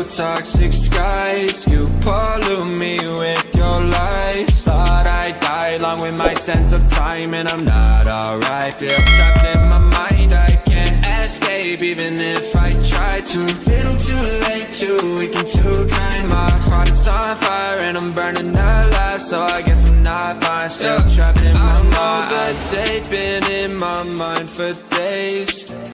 toxic skies. You pollute me with your lies. Thought I died along with my sense of time, and I'm not alright. Feel trapped in my mind, I can't escape even if I try to. Little too late, too weak and too kind. My heart is on fire and I'm burning alive, so I guess I'm not fine. Still trapped in my mind. I know the date been in my mind for days.